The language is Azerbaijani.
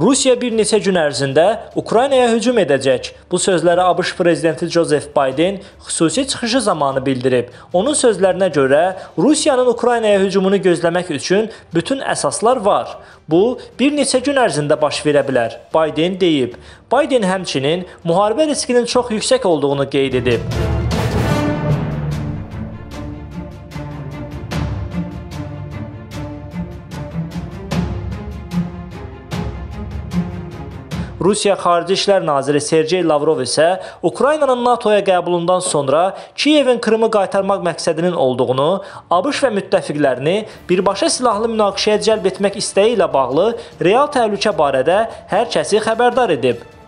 Rusiya bir neçə gün ərzində Ukraynaya hücum edəcək. Bu sözləri ABŞ prezidenti Joseph Biden xüsusi çıxışı zamanı bildirib. Onun sözlərinə görə Rusiyanın Ukraynaya hücumunu gözləmək üçün bütün əsaslar var. Bu, bir neçə gün ərzində baş verə bilər, Biden deyib. Biden həmçinin müharibə riskinin çox yüksək olduğunu qeyd edib. Rusiya Xarici İşlər Naziri Sergey Lavrov isə Ukraynanın NATOya qəbulundan sonra Kiyevin Krımı qaytarmaq məqsədinin olduğunu, ABŞ və müttəfiqlərini birbaşa silahlı münaqişəyə cəlb etmək istəyi ilə bağlı real təhlükə barədə hər kəsi xəbərdar edib.